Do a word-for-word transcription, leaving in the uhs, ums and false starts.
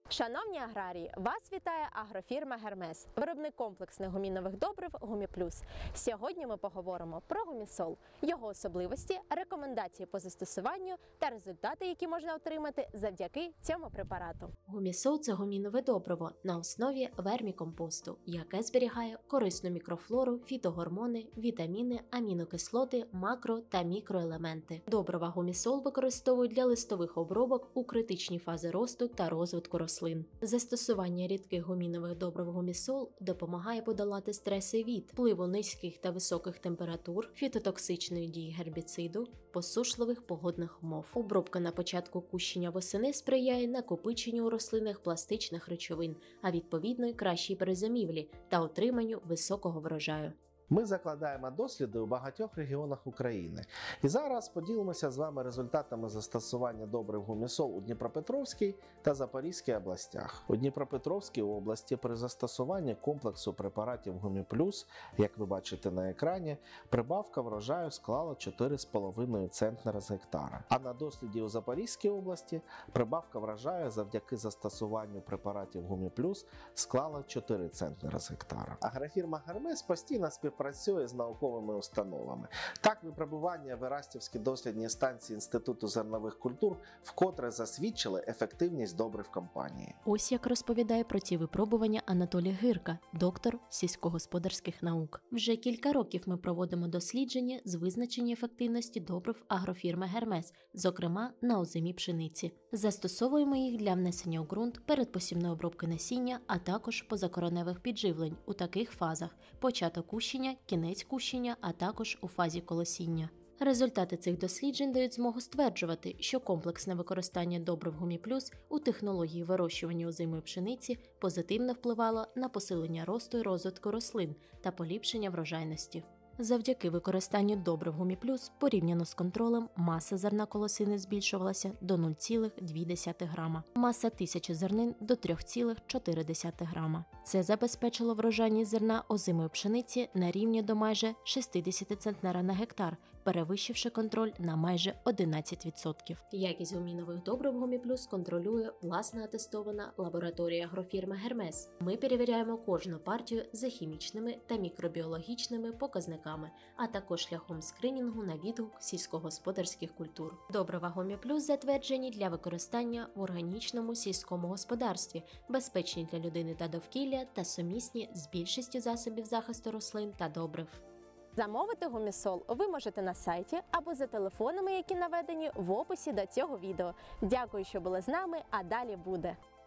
Шановні аграрії, вас вітає агрофірма «Гермес», виробник комплексних гумінових добрив «Гуміплюс». Сьогодні ми поговоримо про гумісол, його особливості, рекомендації по застосуванню та результати, які можна отримати завдяки цьому препарату. Гумісол – це гумінове добриво на основі вермікомпосту, яке зберігає корисну мікрофлору, фітогормони, вітаміни, амінокислоти, макро- та мікроелементи. Добрива гумісол використовують для листових обробок у критичні фази росту та розвитку рослин. Застосування рідких гумінових добрив гумісол допомагає подолати стреси від впливу низьких та високих температур, фітотоксичної дії гербіциду, посушливих погодних умов. Обробка на початку кущення восени сприяє накопиченню у рослинах пластичних речовин, а відповідно й кращій перезимівлі та отриманню високого врожаю. Ми закладаємо досліди у багатьох регіонах України. І зараз поділимося з вами результатами застосування добрив гумісол у Дніпропетровській та Запорізькій областях. У Дніпропетровській області при застосуванні комплексу препаратів Гуміплюс, як ви бачите на екрані, прибавка врожаю склала чотири з половиною центнера з гектара. А на досліді у Запорізькій області прибавка врожаю завдяки застосуванню препаратів Гуміплюс склала чотири центнера з гектара. Агрофірма «Гермес» постійно співпрацює працює з науковими установами. Так, випробування в Ерастівській дослідній станції Інституту зернових культур вкотре засвідчили ефективність добрив компанії. Ось як розповідає про ці випробування Анатолій Гирка, доктор сільськогосподарських наук. Вже кілька років ми проводимо дослідження з визначення ефективності добрив агрофірми «Гермес», зокрема на озимій пшениці. Застосовуємо їх для внесення у ґрунт перед посівної обробки насіння, а також позакореневих підживлень у таких фазах – початок кущення, кінець кущення, а також у фазі колосіння. Результати цих досліджень дають змогу стверджувати, що комплексне використання добрив Гуміплюс у технології вирощування озимої пшениці позитивно впливало на посилення росту і розвитку рослин та поліпшення врожайності. Завдяки використанню добрив Гуміплюс порівняно з контролем маса зерна колосини збільшувалася до нуль цілих дві десятих грама, маса тисячі зернин до три цілих чотири десятих грама. Це забезпечило врожайність зерна озимої пшениці на рівні до майже шістдесят центнера на гектар, перевищивши контроль на майже одинадцять відсотків. Якість гумінових добрив Гуміплюс контролює власна атестована лабораторія агрофірми «Гермес». Ми перевіряємо кожну партію за хімічними та мікробіологічними показниками, а також шляхом скринінгу на відгук сільськогосподарських культур. Добрива Гуміплюс затверджені для використання в органічному сільському господарстві, безпечні для людини та довкілля та сумісні з більшістю засобів захисту рослин та добрив. Замовити гумісол ви можете на сайті або за телефонами, які наведені в описі до цього відео. Дякую, що були з нами, а далі буде.